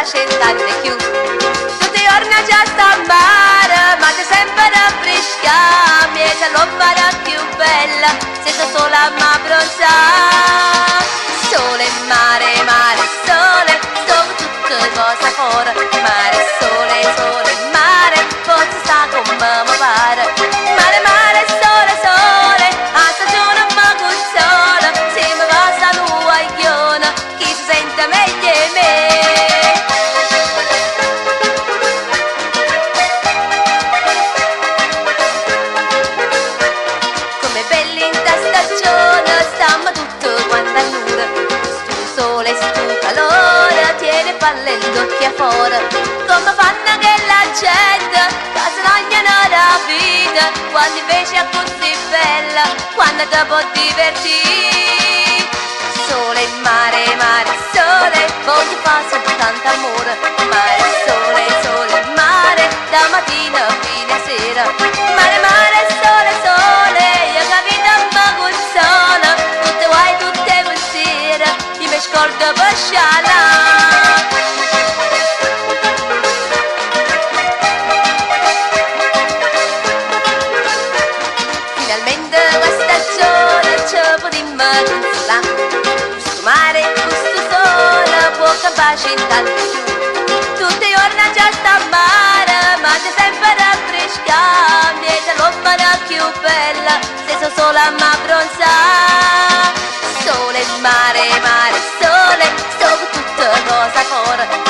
cent'anni più. Tutti i giorni già sta a mare, ma c'è sempre da fresca, miezza l'opera più bella, senza sole ma bronza. Sole, mare, mare, sole, sono tutte cose fuori. Mare, sole, sole, mare, forse sta come mi pare. Mare, mare, sole, sole, a stagione ma consola, se mi va sta nuagliona, chi si sente meglio è me. Come belli in sta stagione, stiamo tutto quanto a nuda. Stu sole, stu calore, tiene palle l'occhio fuori. Come fanno che la gente, che si lagnano la vita, quando invece è così bella, quando ti può divertire. Sole, mare, mare, sole, voglio fare soltanto amore. Mare, sole, sole, mare, da mattina fino a sera. Mare, mare, sole, sole, io capito ma consola, tutte guai, tutte pensiere, io mi scordo per sciala. Finalmente questa stagione ci potremmo consolare. Questo mare, questo sole può cambiare cent'anni più. Tutti i giorni già sta a mare, ma c'è sempre da fresca, miezza l'opera più bella, senza sole ma bronza. Sole, mare, mare, sole, sono tutte cose fuori.